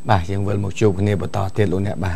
bà chẳng vượt một chục này bỏ tỏ tiết luôn nè bà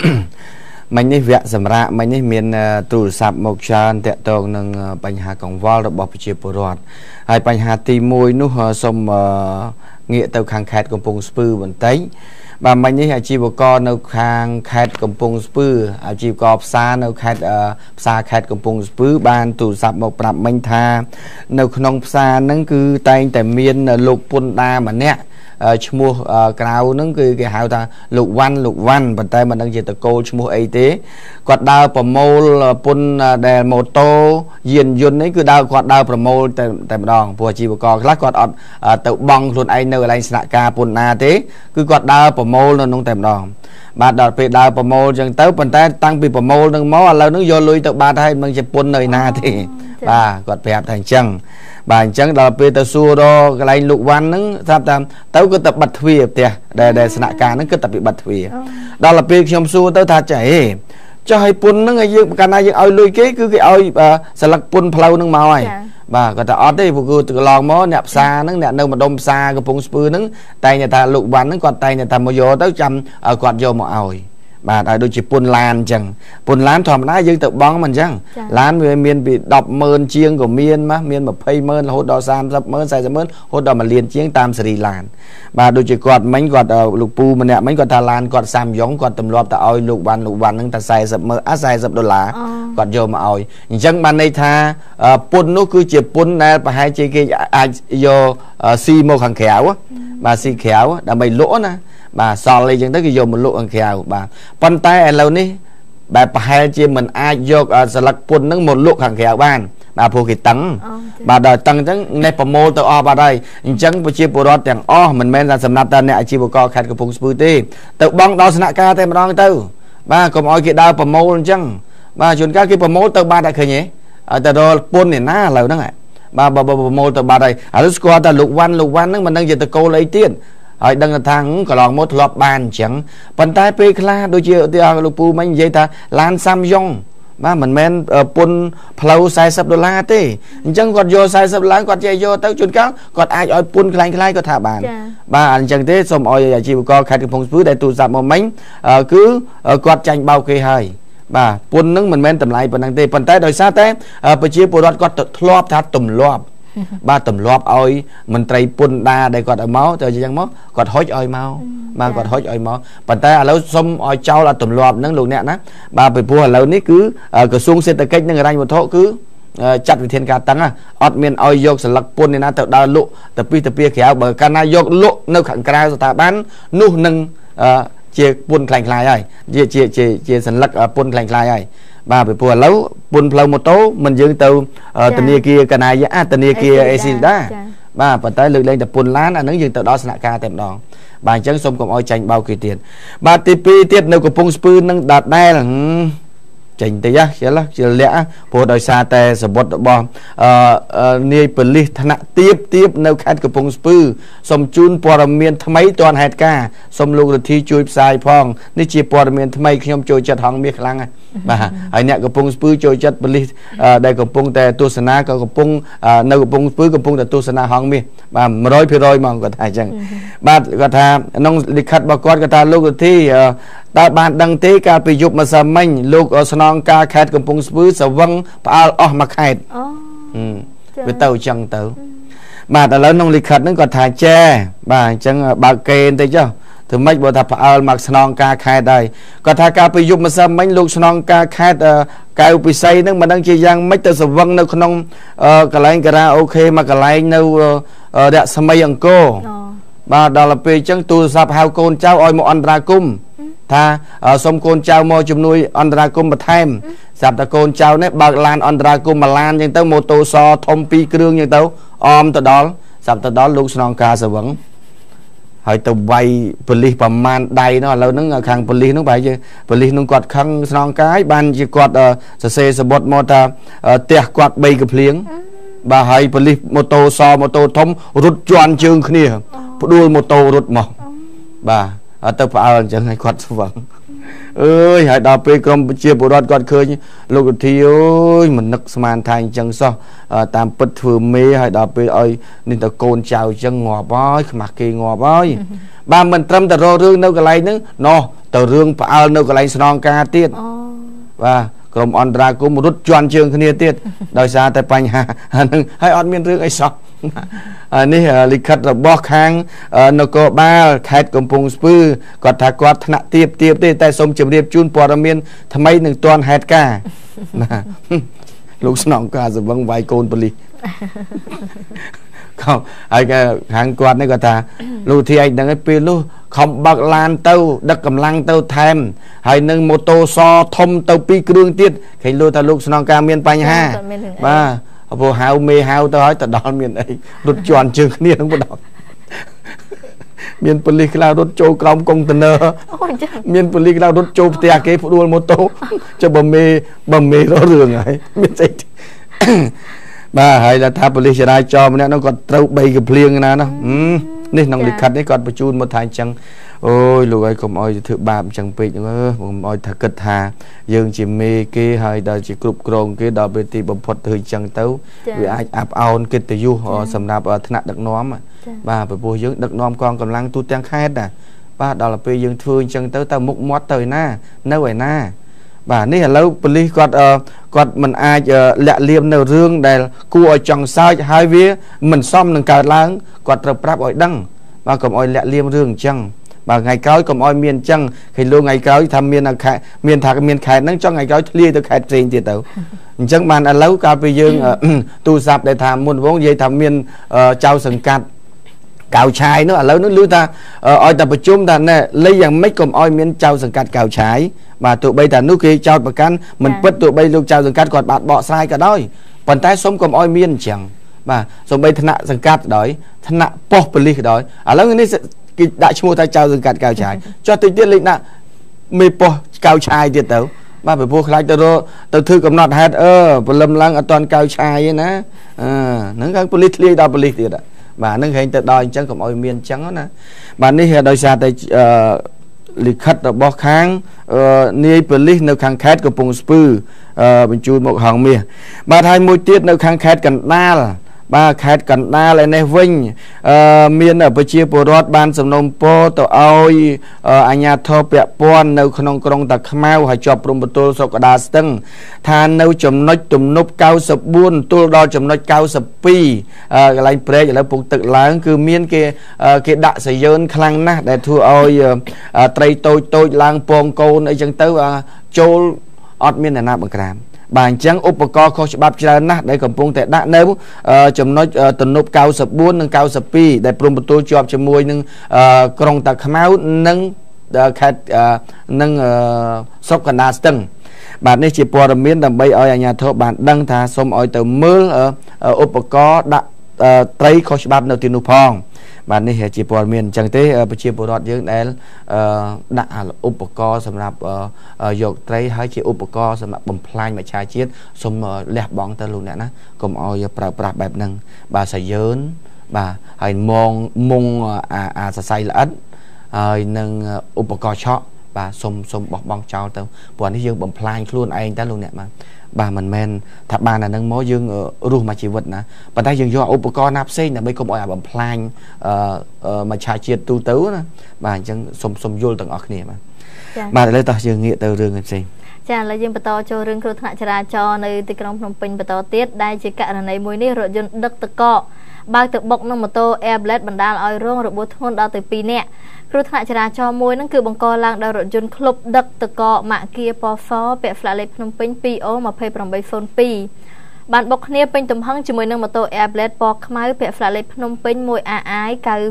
mình đi vẽ sầm ra mình đi miền tủ sạp một tràn tẹt tông nâng bánh hà cổng vo được bọc chia bờ ruột hai bánh hà tì môi nút xong nghĩa tàu khang khét công pung spư vẫn thấy bà mình đi chi bộ con nấu khang khét công pung spư chi cọp xa nấu khét xa khét công pung spư ban tủ sạp một bạp mình tha nấu nông xa nâng cứ tay tại miền lục pun đa mà nè mua cào nó cái hào ta lục văn bàn tay mình đang chơi tờ cô mua ấy thế quạt đào promo pun đèn mô tô diền dun ấy cứ đào quạt đào promo tại đòn vừa chỉ vừa còn lát quạt tự bong luôn anh nơi anh sạ ca pun na thế cứ quạt đào promo nó nông tại đòn bà đợt về đào promo chẳng tới bàn tay tăng bị promo nâng máu lâu nó vô lui tự ba thay mình chơi pun nơi na thì bà quạt đẹp thành chân bà chẳng là Peter xua đó cái lục văn nó tham tam tao cứ tập bật thuyền tiệt để sạ ca nó cứ tập bị bật thuyền đó là Peter trong xua tao thà chạy cho hay pun nó ngay dương cái này dương oi lui cái cứ cái oi sạ lắc pun plau nó màu này bà cái ta ở đây phụ từ lòng mó nẹp xa nó nẹp đâu mà đông xa cái pun spur nó tay nhà ta lục văn nó còn tay nhà ta mua vô tới trăm quạt vô một oi bà đôi chỉ pun lan chẳng pun lan thòm đá dương tự bóng mình chẳng lan về miền bị đọc mơn chiêng của miền mà miền mà phay mơn là hốt đỏ sam sắp mơn sai mơn hốt đỏ mà liền chiêng tam sri lan bà đôi chỉ quạt mấy quạt lục pu mà nè mấy quạt thà lan quạt sam giống quạt tầm loạt ta oi lục văn nâng ta sai sắp mơn á sai sắp đô lá quạt vô mà oi chẳng ban đây tha pun nó cứ chỉ pun này bà hai chị kia vô si mô hàng khéo á bà si khéo đã mày lỗ nè bà sò lên chẳng tới cái vô một lụa ăn khéo bà pan tay lâu ní bà hai chị mình ai vô sờ lắc pun nó một lụa hàng khéo ban bà phù cái tấn bà đòi tấn chẳng này phẩm mô từ o bà đây chẳng chị bộ đó chẳng mình men ra sầm nát tên này chị bộ co khát cái phùng sputi tự băng đó sna ca thêm đó tư bà còn oi cái đau phẩm mô chẳng bà chuẩn các cái phẩm mô từ ba đại khởi nhé từ đó pun này ná lâu đó này bà mô từ ba đây lúc qua ta lục văn nó mình đang giờ từ cô lấy tiền ở đằng thang có lòng một lọp bàn chẳng bàn tay pe kla đôi chiều thì lục pu mấy vậy ta lan sam yong mà mình men pun plau sai sập đô la thế chẳng còn vô sai sập lá còn chạy vô tới chuẩn cáo còn ai ở pun khai có thả bàn ba anh chẳng thế xong ở chỉ có khai cái phong phú để tụ sạp một mấy cứ quạt tranh bao cây hơi bà pun nứng mình men tầm lại bàn tay bàn tay đôi sát thế bây giờ bộ đoạt quạt lọp thắt tùm lọp ba tầm lọp oi mình trai pun đa đây còn ở máu cho chẳng máu còn hối oi máu mà còn hối oi máu bàn tay lâu xong oi trâu là tầm lọp nâng luôn nè ná ba bị bùa lâu ní cứ cửa xuông xe tay cách nâng ở đây một thổ cứ chặt về thiên ca tăng ọt miền oi vô sờ lắc pun này na tự đào lụ tập pi khéo bởi cana vô lụ nơi khẳng cài rồi ta bán nu nâng chia pun khành khai rồi chia sần lắc pun khành khai rồi bà bị bùa lâu pun plau một tố mình dương từ tình kia cái này á tình kia acid đó bà và tới lực lên tập pun lá nó dương từ đó sạ ca tệm đòn bà chẳng xong cùng oi tranh bao kỳ tiền bà tipi tiết nơi của pung spoon nâng đạt đây là chỉnh tới á chứ lẽ bộ đời xa tè sờ bột bom nia peli thana tiếp nơi khách của pung spoon xong chun poramiên mấy toàn hạt ca xong luôn thi chui sai phong ní chia poramiên mấy khi ông chui chặt hong miệt lăng bà ai nè của pung spoon chui chặt peli đây của pung tè tu sana của pung nơi của pung spoon của pung tè tu sana hong miệt bà rồi mà có thay chẳng bà có tha nông lịch khách bà con có tha lúc thi ta bạn đăng tế ca bị dục mà sầm mình lúc ở sông ca khét của pung spoon sờ văng mà khét với tàu chẳng tàu mà đã lớn nông lịch khách nó còn thả che bà chẳng bà kê thấy chưa từ mấy bộ thập mặc sông ca khét đây còn thả ca bị dục mà sầm mình lúc sông ca khét cái bị say nó mà đang chơi giang mấy tờ sờ văng nó không cái lại cái ok mà cái lại đâu đã sầm mấy ông cô bà đó là về chẳng tu sạp hao con cháu oi một anh ra cung tha xong con cháu mua chùm nuôi Andra cung mà thêm sạp ta con cháu nè bạc lan Andra cung mà lan nhưng tới mô tô so thông pi krương nhưng tao tới đó sạp tới đó lúc snon ca sẽ vẫn hỏi tao bay police bằng man đầy nó lâu nó khang police nó bay chứ police nó quạt khang snon cái ban chỉ quạt xe bot motor tiệt quạt bay cái liếng bà hỏi police mô tô so mô tô thông rút choan chương kia đuôi mô tô rút mỏng bà ទៅផ្អើលអញ្ចឹងឲ្យគាត់ស្វឹងអើយហើយដល់ពេលក្រុមប្រជាពលរដ្ឋគាត់ឃើញលោកឧទ្ធីអើយមិននឹកស្មានថាអញ្ចឹងសោះតាមពិតធ្វើមេហើយដល់ពេលឲ្យនេះទៅកូនចៅអញ្ចឹងងាប់ហើយខ្មាស់គេងាប់ហើយបាទមិនត្រឹមតែរករឿងនៅកន្លែងហ្នឹងណោះទៅរឿងផ្អើលនៅកន្លែងស្នងការទៀតបាទក្រុមអន្តរាគមន៍រត់ជន់ជើងគ្នាទៀតដោយសារតែបញ្ហាហ្នឹងហើយអត់មានរឿងអីសោះនេះលិខិតរបស់ខាងនគរបាលខេត្តកំពង់ស្ពឺគាត់ថាគាត់ថ្នាក់ទៀបទេតែសូមជម្រាបជូនព័ត៌មានថ្មីនឹងទាន់ហេតុការណាលោកស្នងការសវឹងវាយកូនប៉ូលីសខំហើយខាងគាត់នេះគាត់ថាលោកធីឯងដឹងឯពេលនោះខំបើកឡានទៅដឹកកម្លាំងទៅថែមហើយនឹងម៉ូតូសធំទៅ2គ្រឿងទៀតឃើញលោកថាលោកស្នងការមានបញ្ហាបាទព្រោះហៅមេហៅទៅហើយទៅដល់មានអីរត់ជន់ជើងគ្នានឹងបដៅមានប៉ូលីសខ្លះរត់ចូលក្រោមកុងតឺន័រមានប៉ូលីសខ្លះរត់ចូលផ្ទះគេផ្ដួលម៉ូតូចុះបើមេរករឿងហើយមានស្អីបាទហើយថាប៉ូលីសចរាចរណ៍ម្នាក់នោះគាត់ត្រូវ3កំភ្លៀងណានោះនេះក្នុងលិខិតនេះគាត់បញ្ជូនមកថាអញ្ចឹងអូយលោកអើយកុំអោយធ្វើបាបអញ្ចឹងពេកហ្នឹងកុំអោយថាគិតថាយើងជាមេគេហើយដល់ជាគ្រប់គ្រងគេដល់ពេលទីបំផុតធ្វើអញ្ចឹងទៅវាអាចអាប់អោនកិត្តិយសសម្រាប់ថ្នាក់ដឹកនាំបាទព្រោះយើងដឹកនាំកងកម្លាំងទូទាំងខេត្តណាបាទដល់ពេលយើងធ្វើអញ្ចឹងទៅមុខមាត់ទៅឯណានៅឯណាបាទនេះឥឡូវប៉ូលីសគាត់មិនអាចលាក់លៀមនៅរឿងដែលគួរឲ្យចង់សើចហើយវាមិនសមនឹងកើតឡើងគាត់ត្រូវប្រាប់ឲ្យដឹងបាទកុំឲ្យលាក់លៀមរឿងអញ្ចឹងបាទថ្ងៃក្រោយកុំឲ្យមានអញ្ចឹងឃើញលោកថ្ងៃក្រោយថាមានខេត្តមានថាមានខេត្តហ្នឹងចង់ថ្ងៃក្រោយធ្លាយទៅខេត្តផ្សេងទៀតទៅអញ្ចឹងបានឥឡូវកាលពីយើងទូរស័ព្ទដែលថាមុនវងនិយាយថាមានចៅសង្កាត់កៅឆាយនោះឥឡូវនោះឮថាឲ្យតែប្រជុំថាណែលេខយ៉ាងម៉េចកុំឲ្យមានចៅសង្កាត់កៅឆាយបាទទោះបីថានោះគេចោទប្រកាន់មិនពិតទោះបីលោកចៅសង្កាត់គាត់បានបកស្រាយក៏ដោយប៉ុន្តែសូមកុំឲ្យមានអញ្ចឹងបាទសូម្បីថ្នាក់សង្កាត់ក៏ដោយថ្នាក់ប៉ុស្តិ៍ប៉ូលីសក៏ដោយឥឡូវនេះគេដាក់ឈ្មោះថាចៅសង្កាត់កៅឆាយចុះតិចទៀតលេខដាក់មេប៉ុស្តិ៍កៅឆាយទៀតទៅបាទពីព្រោះខ្លាចទៅធ្វើកំណត់ហេតុព្រលឹមឡើងអត់តាន់កៅឆាយទេណាហ្នឹងគឺប៉ូលីសធ្លាយដល់ប៉ូលីសទៀតបាទហ្នឹងហែងទៅដល់អញ្ចឹងកុំឲ្យមានអញ្ចឹងណាបាទនេះដោយសារតែលិខិតរបស់ខាងនាយប៉ូលីសនៅខាងខេត្តកំពង់ស្ពឺបញ្ជូនមកហងមាសបាទហើយមួយទៀតនៅខាងខេត្តកណ្ដាលបាទខេត្តកណ្ដាលឯនេះវិញមានប្រជាពលរដ្ឋបានសំណូមពរទៅឲ្យអាជ្ញាធរពាក់ព័ន្ធនៅក្នុងក្រុងតាខ្មៅហើយជាប់ព្រំប្រទល់សុកដាស្ទឹងថានៅចំណុចទំនប់94ទល់ដល់ចំណុច92កន្លែងព្រែកឥឡូវពុកទឹកឡើងគឺមានគេដាក់សយឺនខ្លាំងណាស់ដែលធ្វើឲ្យត្រីតូចឡើងពងកូនអីចឹងទៅចូលអត់មានអ្នកណាបង្ក្រាបបាទអញ្ចឹងឧបករណ៍ខុសច្បាប់ច្រើនណាស់ដែលកំពុងតែដាក់នៅចំណុចទំនប់94និង92ដែលព្រំប្រទល់ជាប់ជាមួយនឹងក្រុងតាខ្មៅនិងខេត្តនិងស្រុកកណ្ដាលស្ទឹងបាទនេះជាព័ត៌មានដើម្បីឲ្យអាជ្ញាធរបានដឹងថាសូមឲ្យទៅមើលឧបករណ៍ដាក់ត្រីខុសច្បាប់នៅទីនោះផងបាទនេះជាព័ត៌មានអញ្ចឹងទេប្រជាពលរដ្ឋយើងដែលដាក់ឧបករណ៍សម្រាប់យកត្រីហើយជាឧបករណ៍សម្រាប់បំផ្លាញមច្ឆជាតិសូមលះបង់ទៅលោកអ្នកណាកុំឲ្យប្រើប្រាស់បែបហ្នឹងបាទសាយឺនបាទហើយមុងអាសរសៃល្អិតហើយនឹងឧបករណ៍ឆក់បាទសុំបោះបង់ចោលទៅព្រោះនេះយើងបំផ្លាញខ្លួនឯងតើលោកអ្នកបាទមិនមែនថាបានអានឹងមកយើងរស់មួយជីវិតណាប៉ុន្តែយើងយកឧបករណ៍ណាផ្សេងដើម្បីកុំឲ្យបំផ្លាញមច្ឆជាតិទូទៅណាបាទអញ្ចឹងសុំយល់ទាំងអស់គ្នាបាទឥឡូវតោះយើងងាកទៅរឿងផ្សេងចាឥឡូវយើងបន្តចូលរឿងគ្រោះថ្នាក់ចរាចរណ៍នៅទីក្រុងភ្នំពេញបន្តទៀតដែលជាករណីមួយនេះរថយន្តដឹកទឹកកកបើកទៅបុកនឹងម៉ូតូ Air Blade បណ្ដាលឲ្យរងរបួសធ្ងន់ដល់ទៅ2នាក់គ្រោះថ្នាក់ចរាចរណ៍មួយហ្នឹងគឺបង្កឡើងដោយរថយន្តក្លុបដឹកទឹកកកម៉ាកគៀពហ្វពាក់ផ្លាកលេខភ្នំពេញ 2O2802 បានបុកគ្នាពេញទំហឹងជាមួយនឹងម៉ូតូ Air Blade ពណ៌ខ្មៅពាក់ផ្លាកលេខភ្នំពេញ 1AI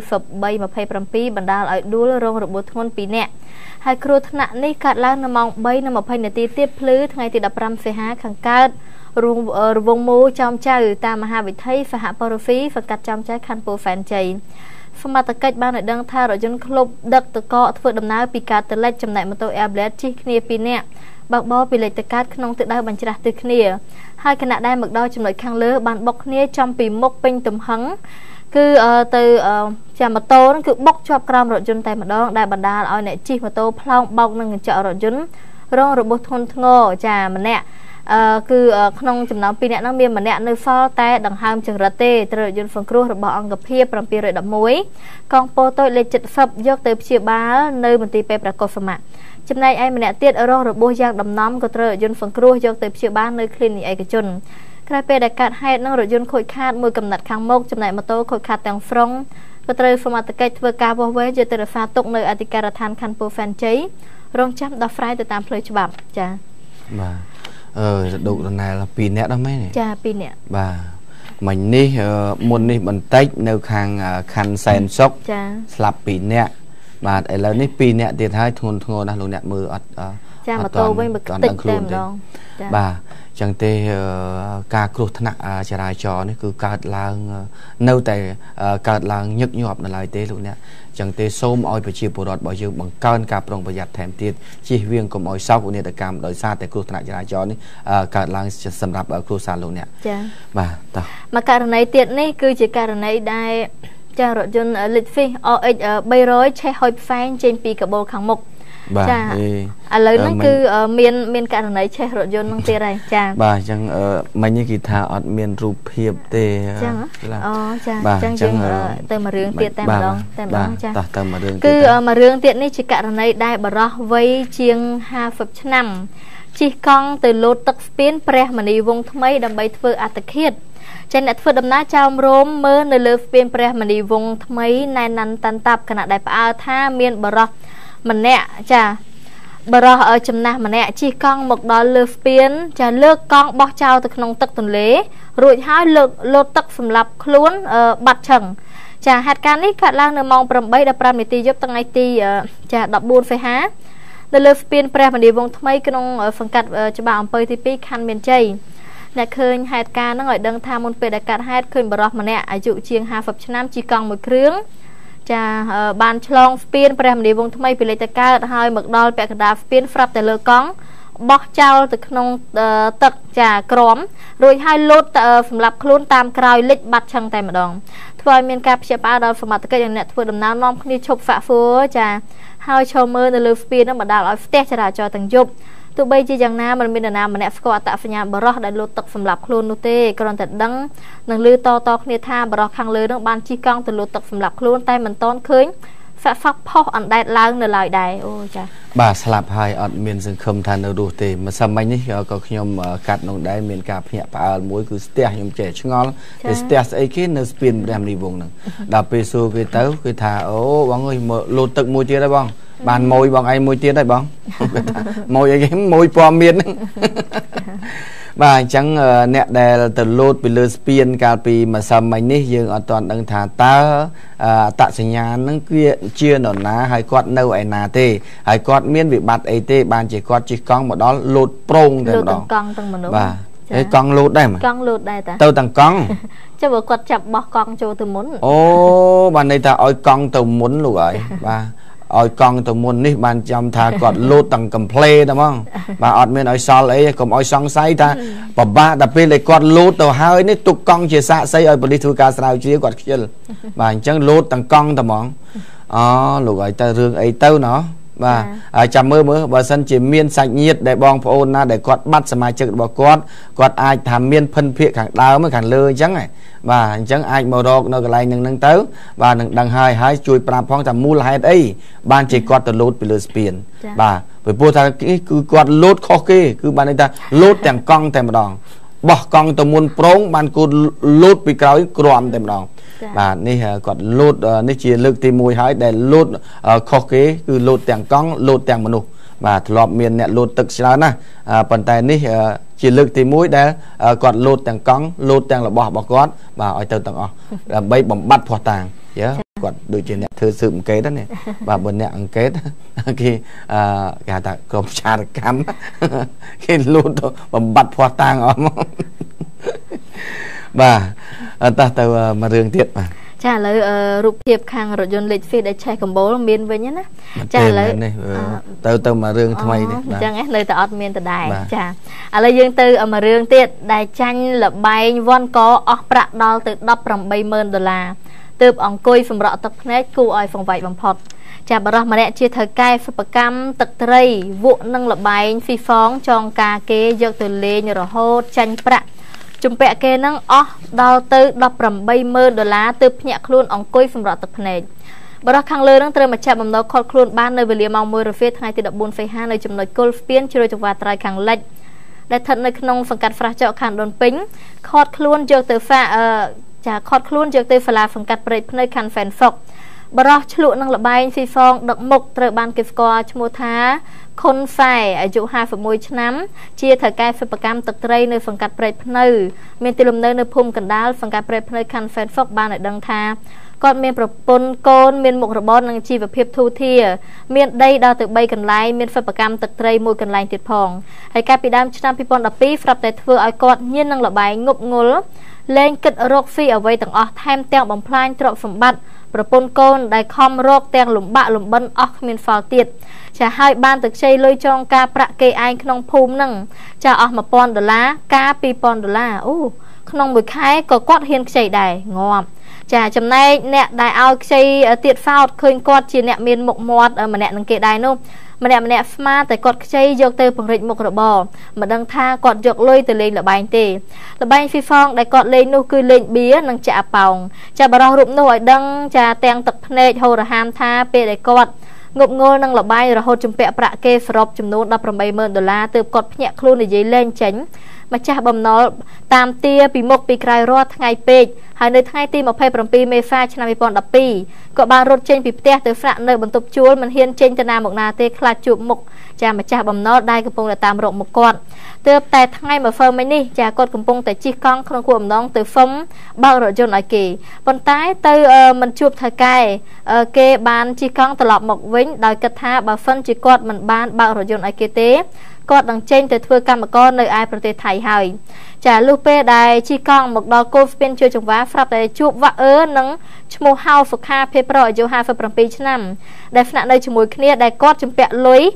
9327បណ្ដាលឲ្យដួលរងរបួសធ្ងន់2នាក់ហើយគ្រោះថ្នាក់នេះកើតឡើងនៅម៉ោង 3:20 នាទីទៀតភ្លឺថ្ងៃទី15សីហាខាងកើតរវងមូចំចៅតាមមហាវិថីសហពរហ្វីសង្កាត់ចំចៅខណ្ឌពោធិ៍សែនជ័យសមត្ថកិច្ចបានឲ្យដឹងថារថយន្តក្លុបដឹកទឹកកកធ្វើដំណើរពីកើតទៅលិចចំណែកម៉ូតូ Air Blade ជិះគ្នា2នាក់បើកបរពីលិចទៅកើតក្នុងទិសដៅបញ្ច្រាស់ទិសគ្នាហើយខណៈដែលមកដល់ចំណុចខាងលើបានបុកគ្នាចំពីមុខពេញទំហឹងគឺទៅចាម៉ូតូហ្នឹងគឺបុកជាប់ក្រោមរថយន្តតែម្ដងដែលបណ្ដាលឲ្យអ្នកជិះម៉ូតូផ្លោងបោកនឹងកញ្ចក់រថយន្តរងរបួសធ្ងន់ធ្ងរចាម្នាក់គឺក្នុងចំណោម2នាក់ហ្នឹងមានម្នាក់នៅសល់តែដង្ហើមចង្រិតទេត្រូវរថយន្តសង្គ្រោះរបស់អង្គភាព711កងពលតូចលេខ70យកទៅព្យាបាលនៅមន្ទីរពេទ្យព្រះកុសុមៈចំណែកឯម្នាក់ទៀតរងរបួសយ៉ាងដំណំក៏ត្រូវរថយន្តសង្គ្រោះយកទៅព្យាបាលនៅគ្លីនិកឯកជនក្រោយពេលដែលកើតហេតុនឹងរថយន្តខូចខាតមួយកំណាត់ខាងមុខចំណែកម៉ូតូខូចខាតទាំងស្រុងក៏ត្រូវសមត្ថកិច្ចធ្វើការវាស់វែងយកទៅរក្សាទុកនៅអធិការដ្ឋានខណ្ឌពោធិ៍សែនជ័យរងចាំដោះស្រាយទៅតាមផ្លូវច្បាប់ចាបាទដុករណែល2នាក់ដល់មែនចា2នាក់បាទមិញនេះមុននេះបន្តិចនៅខាងខណ្ឌសែនសុខចាស្លាប់2នាក់បាទឥឡូវនេះ2នាក់ទៀតហើយធ្ងន់ធ្ងរណាស់លោកអ្នកមើលអត់ចាម៉ូតូវិញមកតិចតែម្ដងចាបាទចឹងទេការគ្រោះថ្នាក់ចរាចរណ៍នេះគឺកើតឡើងនៅតែកើតឡើងញឹកញាប់នៅឡើយទេលោកអ្នកចឹងទេសូមឲ្យប្រជាពលរដ្ឋរបស់យើងបង្កើនការប្រុងប្រយ័ត្នថែមទៀតជៀសវាងកុំឲ្យសោកនាដកម្មដោយសារតែគ្រោះថ្នាក់ចរាចរណ៍នេះកើតឡើងសម្រាប់គ្រួសារលោកអ្នកចាបាទតោះមកករណីទៀតនេះគឺជាករណីដែលចារថយន្ត Litfis OX 300ឆេះហុយផ្សែងចេញពីកាបូលខាងមុខចាឥឡូវហ្នឹងគឺមានករណីឆេះរថយន្តហ្នឹងទៀតហើយចាបាទអញ្ចឹងមិញនេះគេថាអត់មានរូបភាពទេអញ្ចឹងអូចាអញ្ចឹងយើងទៅមករឿងទៀតតែម្ដងចាតោះទៅមករឿងទៀតគឺមករឿងទៀតនេះជាករណីដែលបរិះវ័យជាង50ឆ្នាំជិះកង់ទៅលោតទឹកស្ពានព្រះមនីវងថ្មីដើម្បីធ្វើអត្តឃាតចេញអ្នកធ្វើដំណើរចោមរោមមើលនៅលើស្ពានព្រះមនីវងថ្មីណែនណាន់តាន់តាប់ខណៈដែលផ្អើលថាមានបរិះម្នាក់ចាបរោះចំណាស់ម្នាក់ជិះកង់មកដល់លើស្ពានចាលើកកង់បោះចោលទៅក្នុងទឹកទន្លេរួចហើយលើកលោតទឹកសម្រាប់ខ្លួនបាត់ឆឹងចាហេតុការណ៍នេះកើតឡើងនៅម៉ោង 8:15 នាទីយប់ថ្ងៃទីចា14សីហានៅលើស្ពានព្រះមនីវងថ្មីក្នុងសង្កាត់ច្បារអំពើទី2ខណ្ឌមានជ័យអ្នកឃើញហេតុការណ៍ហ្នឹងឲ្យដឹងថាមុនពេលដែលកាត់ហេតុឃើញបរិះម្នាក់អាយុជាង50ឆ្នាំជិះកង់មួយគ្រឿងចាបានឆ្លងស្ពានព្រះមនីវងថ្មីពីលេខតកើតហើយមកដល់ពាក់កណ្ដាលស្ពានស្រាប់តែលើកង់បោះចោលទៅក្នុងទឹកចាក្រំរួចហើយលោតសម្រាប់ខ្លួនតាមក្រោយលិចបាត់ឆឹងតែម្ដងធ្វើឲ្យមានការព្យាបាលដល់សមត្ថកិច្ចនិងអ្នកធ្វើដំណើរនាំគ្នាឈប់ហ្វាក់ហ្វឺចាហើយឈរមើលនៅលើស្ពាននោះបណ្ដាលឲ្យស្ទះចរាចរណ៍ទាំងយប់ទោះបីជាយ៉ាងណាមិនមាននរណាម្នាក់ស្គាល់អត្តសញ្ញាណបរិះដែលលោតទឹកសម្រាប់ខ្លួននោះទេគ្រាន់តែដឹងនឹងឮតគ្នាថាបរិះខាងលើនោះបានជិះកង់ទៅលោតទឹកសម្រាប់ខ្លួនតែមិនទាន់ឃើញសាក់សក់ផុសអណ្ដែតឡើងនៅឡើយដែរអូចាបាទស្លាប់ហើយអត់មានសង្ឃឹមថានៅរស់ទេម្សិលមិញនេះក៏ខ្ញុំកាត់នោះដែរមានការភ្ញាក់ផ្អើលមួយគឺស្ទះខ្ញុំចេះឆ្ងល់តែស្ទះស្អីគេនៅស្ពានព្រះមនីវងហ្នឹងដល់ពេលសួរគេទៅគឺថាអូបងអើយលោតទឹកមួយទៀតហើយបងបានម៉ួយបងឯងមួយទៀតហើយបងគាត់ថាម៉ួយអីគេម៉ួយពណ៌មានហ្នឹងបាទអញ្ចឹងអ្នកដែលទៅលោតពីលើស្ពានកាលពីម្សិលមិញនេះយើងអត់ទាន់ដឹងថាតើអត្តសញ្ញាណហ្នឹងគឺជានរណាហើយគាត់នៅឯណាទេហើយគាត់មានវិបត្តិអីទេបានជាគាត់ជិះកង់មកដល់លោតប្រងតែម្ដងកង់ទាំងមនុស្សបាទហើយកង់លោតដែរកង់លោតដែរតាទៅទាំងកង់ចុះបើគាត់ចាប់បោះកង់ចូលទៅមុនអូបានន័យថាឲ្យកង់ទៅមុនលោកហើយបាទឲ្យកង់ទៅមុននេះបានចាំថាគាត់លោតទាំងកំ pl តែហ្មងបាទអត់មានឲ្យសល់អីកុំឲ្យសង្ស័យថាពិបាកដល់ពេលដែលគាត់លោតទៅហើយនេះទុកកង់ជាសាក្សីឲ្យប៉ូលីសធ្វើការស្រាវជ្រាវគាត់ខ្ជិលបាទអញ្ចឹងលោតទាំងកង់តែហ្មងអូលោកឲ្យទៅរឿងអីទៅណោះបាទហើយចាំមើលបើសិនជាមានសាច់ញាតិដែលបងប្អូនណាដែលគាត់បាត់សមាជិករបស់គាត់អាចថាមានភិនភាគខាងដើមខាងលើអញ្ចឹងបាទអញ្ចឹងអាចមករកនៅកន្លែងហ្នឹងទៅបាទនឹងដឹងហើយជួយប្រាប់ផងថាមូលហេតុអីបានជាគាត់ទៅលោតពីលើស្ពានបាទព្រោះថាគឺគាត់លោតខុសគេគឺបានន័យថាលោតទាំងកង់តែម្ដងបោះកង់ទៅមុនប្រងបានគូលោតពីក្រោយក្រំតែម្ដងបាទនេះគាត់លោតនេះជាលើកទី1ហើយដែលលោតខុសគេគឺលោតទាំងកង់លោតទាំងមនុស្សបាទធ្លាប់មានអ្នកលោតទឹកច្រើនណាស់ប៉ុន្តែនេះជាលើកទី1ដែលគាត់លោតទាំងកង់លោតទាំងរបស់គាត់បាទឲ្យទៅទាំងអស់ដើម្បីបំបត្តិភ័ស្តុតាងគាត់ដូចជាអ្នកធ្វើស៊ើបអង្កេតណាបាទបើអ្នកអង្កេតគេគេថាក្រុមចារកម្មគេលូតទៅបំបត្តិភ័ស្តុតាងអស់មកបាទតោះទៅមករឿងទៀតបាទចាឥឡូវរូបភាពខាងរថយន្ត Litfis ដែលឆេះកម្បូលមានវិញណាចាឥឡូវនេះទៅមករឿងថ្មីនេះបាទអញ្ចឹងនៅតែអត់មានដដែលចាឥឡូវយើងទៅមករឿងទៀតដែលចាញ់លបែងវាន់កអស់ប្រាក់ដល់ទៅ$18,000 ទើបអង្គុយសម្រក់ទឹកភ្នែកគួរឲ្យសង្វេគបំផុតចាបរោះម្នាក់ជាថៅកែសិប្បកម្មទឹកត្រីវក់នឹងលបែងហ្វីហ្វងចងការគេយកទៅលេងរហូតចាញ់ប្រាក់ជំពាក់គេនឹងអស់ដល់ទៅ$18,000ទើបភ្ញាក់ខ្លួនអង្គុយសម្រក់ទឹកភ្នែកបរោះខាងលើនឹងត្រូវមកចាប់បំណុលខត់ខ្លួនបាននៅវេលាម៉ោង1រសៀលថ្ងៃទី14សីហានៅចំណុចគល់ស្ពានជ្រោយចង្វាត្រៃខាងលិចដែលស្ថិតនៅក្នុងសង្កាត់ហ្វ្រាស់ចកខណ្ឌដូនពេញខត់ខ្លួនយកទៅខត់ខ្លួនយកទៅសាលាសង្កាត់ព្រែកភ្នៅខណ្ឌហ្វេនហ្វុកបរោះឆ្លក់នឹងលបែងស៊ីហ្វងដឹកមុខត្រូវបានគេស្គាល់ឈ្មោះថាខុនហ្វែអាយុ51ឆ្នាំជាថៅកែសិប្បកម្មទឹកត្រីនៅសង្កាត់ព្រែកភ្នៅមានទីលំនៅនៅភូមិកណ្ដាលសង្កាត់ព្រែកភ្នៅខណ្ឌហ្វេនហ្វុកបានឲ្យដឹងថាគាត់មានប្រពន្ធកូនមានមុខរបរនិងជីវភាពធូរធារមានដីដល់ទៅ3កន្លែងមានសិប្បកម្មទឹកត្រីមួយកន្លែងទៀតផងហើយកាលពីដើមឆ្នាំ2012ស្រាប់តែធ្វើឲ្យគាត់ញៀននឹងលបែងងប់ងល់លែងគិតរកស៊ីអ្វីទាំងអស់ថែមទាំងបំផ្លាញទ្រព្យសម្បត្តិប្រពន្ធកូនដែលខំរកទាំងលំបាកលំបិនអស់គ្មានសល់ទៀតចាហើយបានទៅខ្ចីលុយចងការប្រាក់គេឯងក្នុងភូមិហ្នឹងចាអស់$1,000ការ$2,000អូក្នុងមួយខែក៏គាត់ហ៊ានខ្ចីដែរងាប់ចាចំណែកអ្នកដែលឲ្យខ្ចីទៀតសោតឃើញគាត់ជាអ្នកមានមុខមាត់ម្នាក់នឹងគេដែរនោះម្នាក់ស្មាតែគាត់ខ្ចីយកទៅពង្រីកមុខរបរមិនដឹងថាគាត់យកលុយទៅលេងលបែងទេលបែងហ្វីហ្វងដែលគាត់លេងនោះគឺលេងបៀនិងចាក់ប៉ោងចាបរោះរូបនោះឲ្យដឹងចាទាំងទឹកភ្នែកហូរហាមថាពេលដែលគាត់ងប់ងល់នឹងលបែងរហូតជំពាក់ប្រាក់គេសរុបចំនួន$18,000ទើបគាត់ភ្ញាក់ខ្លួននិយាយលេងចេញម្ចាស់បំណុលតាមទាពីមុខពីក្រៅរាល់ថ្ងៃពេកហើយនៅថ្ងៃទី27មេសាឆ្នាំ2012ក៏បានរត់ចេញពីផ្ទះទៅស្នាក់នៅបន្ទប់ជួលមិនហ៊ានចេញទៅណាមកណាទេខ្លាចជួបមុខចាម្ចាស់បំណុលដែលកំពុងតែតាមរកមុខគាត់ទើបតែថ្ងៃម្សិលមិញនេះចាគាត់កំពុងតែជិះកង់ក្នុងគួរអំណងទៅហ្វឹមបើករថយន្តឲ្យគេប៉ុន្តែទៅមិនជួបថៅកែគេបានជិះកង់ត្រឡប់មកវិញដោយគិតថាបើហ្វឹមជាគាត់មិនបានបើករថយន្តឲ្យគេទេគាត់នឹងចេញទៅធ្វើកម្មករនៅឯប្រទេសថៃហើយចាលុះពេលដែលជិះកង់មកដល់គោលស្ពានជួយចង្វាស្រាប់តែជួបវ៉ាក់និងឈ្មោះហៅសុខាភេប្រុសអាយុ57ឆ្នាំដែលស្នាក់នៅជាមួយគ្នាដែលគាត់ជំពាក់លុយ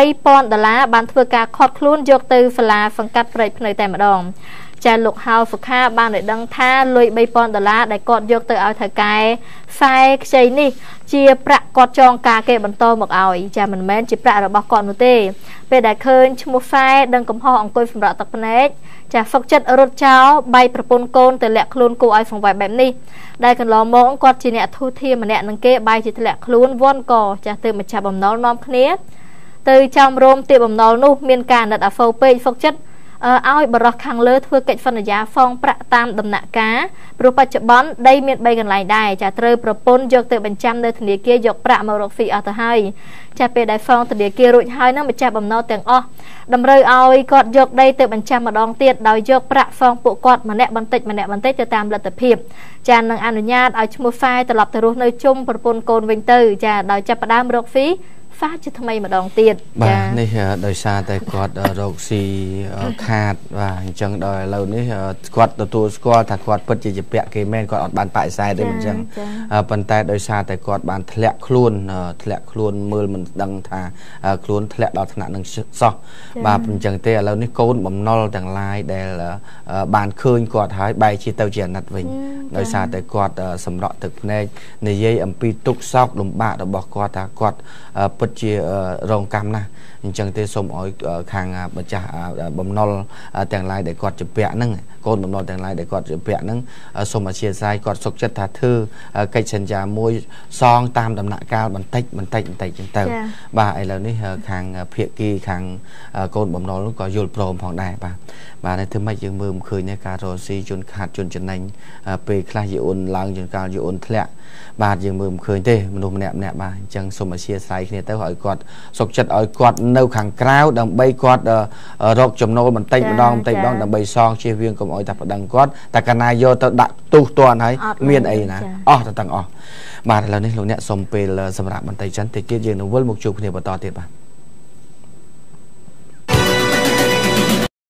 $3,000បានធ្វើការខត់ខ្លួនយកទៅសាលាសង្កាត់ព្រែកភ្នៅតែម្ដងចាលោកហៅសុខាបានឲ្យដឹងថាលុយ$3,000ដែលគាត់យកទៅឲ្យថៅកែខ្សែខ្ចីនេះជាប្រាក់គាត់ចងការគេបន្តមកឲ្យចាមិនមែនជាប្រាក់របស់គាត់នោះទេពេលដែលឃើញឈ្មោះខ្សែដឹងកំហុសអង្គុយសម្រាប់ទឹកភ្នែកចាហ្វឹកចិត្តរត់ចោលបាយប្រពន្ធកូនទៅលាក់ខ្លួនគូឲ្យសង្វេគបែបនេះដែលកន្លងមកគាត់ជាអ្នកធូរធារម្នាក់នឹងគេបាយជាធ្លាក់ខ្លួនវ័នកចាទើបម្ចាស់បំណុលនាំគ្នាទៅចំរោមទាបបំណុលនោះមានការអាណិតអាហ្វូពេកហ្វឹកចិត្តឲ្យបរោះខាងលើធ្វើកិច្ចសន្យាសងប្រាក់តាមដំណាក់កាលព្រោះបច្ចុប្បន្នដីមាន3កន្លែងដែរចាត្រូវប្រពន្ធយកទៅបញ្ចាំនៅធនាគារយកប្រាក់មករកស៊ីអស់ទៅហើយចាពេលដែលសងធនាគាររួចហើយនឹងម្ចាស់បំណុលទាំងអស់តម្រូវឲ្យគាត់យកដីទៅបញ្ចាំម្ដងទៀតដោយយកប្រាក់សងពួកគាត់ម្នាក់បន្តិចទៅតាមលទ្ធភាពចានឹងអនុញ្ញាតឲ្យឈ្មោះហ្វាយត្រឡប់ទៅរស់នៅជុំប្រពន្ធកូនវិញទៅចាដោយចាប់ផ្ដើមរកស៊ីហ្វាជាថ្មីម្ដងទៀតបាទនេះដោយសារតែគាត់រកស៊ីខាតបាទអញ្ចឹងដល់ឥឡូវនេះគាត់ទទួលស្គាល់ថាគាត់ពិតជាជាពាក់គេមែនគាត់អត់បានប៉ាក់ខ្សែទេអញ្ចឹងប៉ុន្តែដោយសារតែគាត់បានធ្លាក់ខ្លួនមើលមិនដឹងថាខ្លួនធ្លាក់ដល់ថ្នាក់នឹងសោះបាទអញ្ចឹងទេឥឡូវនេះកូនបំណុលទាំងឡាយដែលបានឃើញគាត់ហើយបែរជាទៅជាអាណិតវិញដោយសារតែគាត់សម្រក់ទឹកភ្នែកនិយាយអំពីទុក្ខសោកលំបាករបស់គាត់ថាគាត់ពិតជារងកម្មណាស់អញ្ចឹងទេសូមឲ្យខាងម្ចាស់បំណុលទាំងឡាយដែលគាត់ជំពាក់ហ្នឹងកូនបំណុលទាំងឡាយដែលគាត់ជំពាក់ហ្នឹងសូមអធិស្ឋានគាត់សុខចិត្តថាធ្វើកិច្ចសន្យាមួយសងតាមដំណាក់កាលបន្តិចអញ្ចឹងទៅបាទឥឡូវនេះខាងភាគីខាងកូនបំណុលនោះក៏យល់ព្រមផងដែរបាទធ្វើម៉េចយើងមើលមិនឃើញទេការរកស៊ីជន់ខាតជន់ចំណេញពេលខ្លះយអូនឡើងជន់កាលយអូនធ្លាក់បាទយើងមើលមិនឃើញទេមនុស្សម្នាក់បាទអញ្ចឹងសូមអធិស្ឋានគ្នាទៅឲ្យគាត់សុខចិត្តឲ្យគាត់នៅខាងក្រៅដើម្បីគាត់រកចំណូលបន្តិចម្ដងដើម្បីសងជៀសវាងកុំឲ្យតែប្តឹងគាត់តែកាលណាយកទៅដាក់ទូសទាន់ហើយមានអីណាអស់ទៅទាំងអស់បាទឥឡូវនេះលោកអ្នកសូមពេលសម្រាប់បន្តិចចិនតិចទៀតយើងនឹងវិលមកជួបគ្នាបន្តទៀតបាទ